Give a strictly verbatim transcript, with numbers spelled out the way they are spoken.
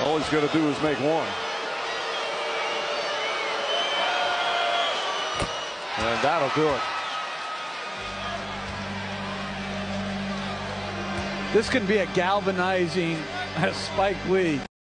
All he's got to do is make one. And that'll do it. This can be a galvanizing Spike Lee.